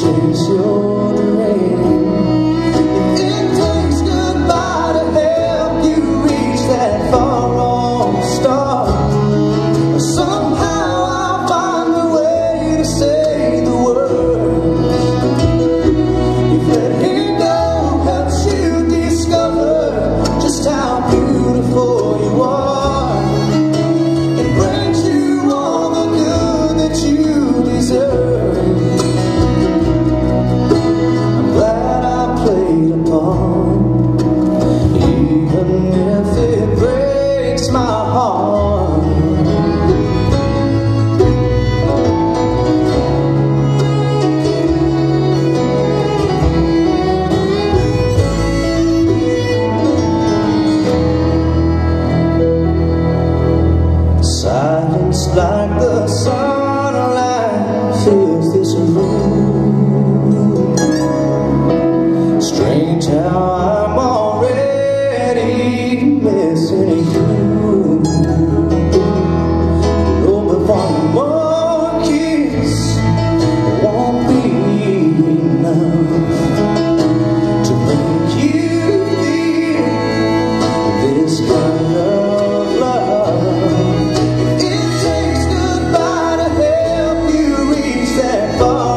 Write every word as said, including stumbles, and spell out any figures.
chase your dream. It takes goodbye to help you reach that far off star. Somehow I'll find a way to say the words. If letting go helps you discover just how beautiful you are, it brings you all the good that you deserve. I'm glad I played a part, even if it breaks my heart. Silence like the sunlight fills this room. Strange how I'm already missing you. Oh, but one more kiss won't be enough to make you feel this kind of love. It takes goodbye to help you reach that far